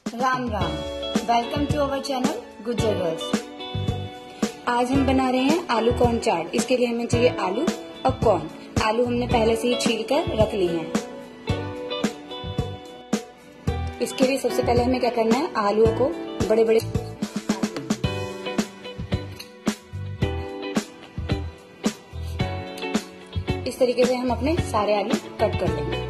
Ram Ram. Welcome to our channel Gujjar girls. आज हम बना रहे हैं आलू कॉर्न चाट। इसके लिए हमें चाहिए आलू और कॉर्न। आलू हमने पहले से ही छील कर रख ली हैं। इसके लिए सबसे पहले हमें क्या करना है, आलूओं को बड़े बड़े इस तरीके से हम अपने सारे आलू कट कर लेंगे।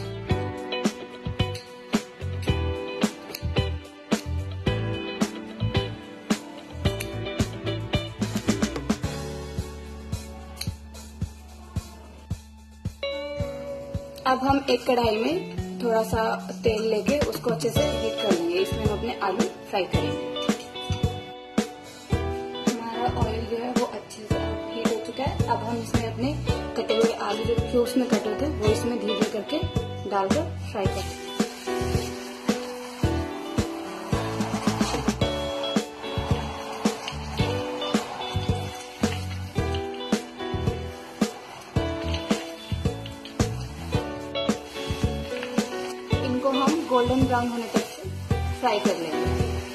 अब हम एक कढ़ाई में थोड़ा सा तेल लेके उसको अच्छे से हीट कर लेंगे। इसमें हम अपने आलू फ्राई करेंगे। हमारा ऑयल जो है वो अच्छे से हीट हो चुका है। अब हम इसमें अपने कटे हुए आलू जो क्यूब्स में कटे थे वो इसमें धीरे धीरे करके डालकर फ्राई करेंगे। इनको हम गोल्डन ब्राउन होने तक फ्राई कर लेंगे।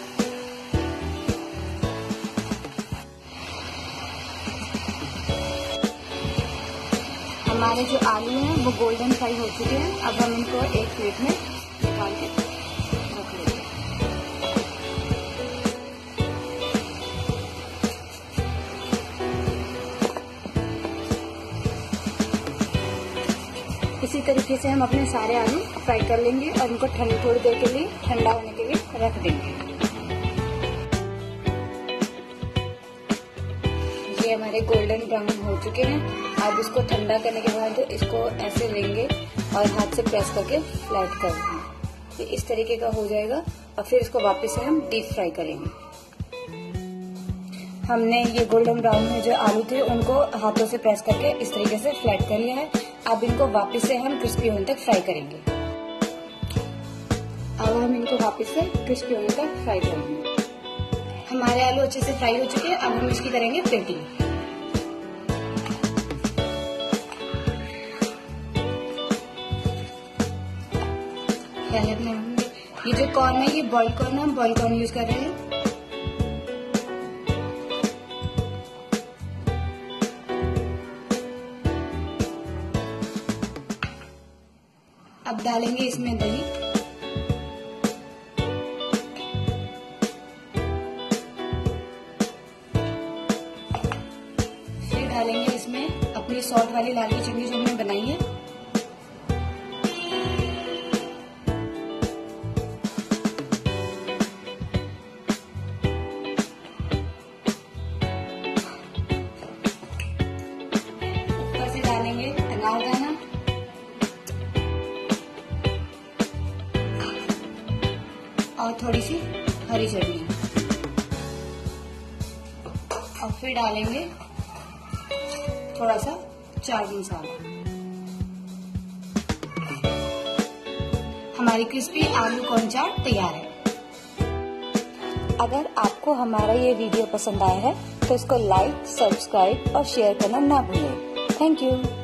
हमारे जो आलू हैं वो गोल्डन फ्राई हो चुके हैं। अब हम इनको एक प्लेट में निकाल के रख लेंगे। इसी तरीके से हम अपने सारे आलू फ्राई कर लेंगे और इनको थोड़ी देर के लिए ठंडा होने के लिए रख देंगे। ये हमारे गोल्डन ब्राउन हो चुके हैं। अब इसको ठंडा करने के बाद इसको ऐसे लेंगे और हाथ से प्रेस करके फ्लैट कर देंगे। ये इस तरीके का हो जाएगा और फिर इसको वापस से हम डीप फ्राई करेंगे। हमने ये गोल्डन ब्राउन में जो आलू थे उनको हाथों से प्रेस करके इस तरीके से फ्लैट कर लिया है। अब इनको वापस से हम क्रिस्पी होने तक फ्राई करेंगे। अब हम इनको वापस से क्रिस्पी होने तक फ्राई करेंगे। हमारे आलू अच्छे से फ्राई हो चुके हैं। अब हम इसकी करेंगे प्लेटिंग। पहले अपने ये जो कॉर्न है ये बॉइल्ड कॉर्न है, हम बॉइल्ड कॉर्न यूज कर रहे हैं। अब डालेंगे इसमें दही। फिर डालेंगे इसमें अपनी सॉल्ट वाली लाल की चटनी जो हमने बनाई है। ऊपर से डालेंगे अनारदाना और थोड़ी सी हरी चटनी और फिर डालेंगे थोड़ा सा चाट मसाला। हमारी क्रिस्पी आलू कॉर्न चाट तैयार है। अगर आपको हमारा ये वीडियो पसंद आया है तो इसको लाइक, सब्सक्राइब और शेयर करना ना भूलें। Thank you.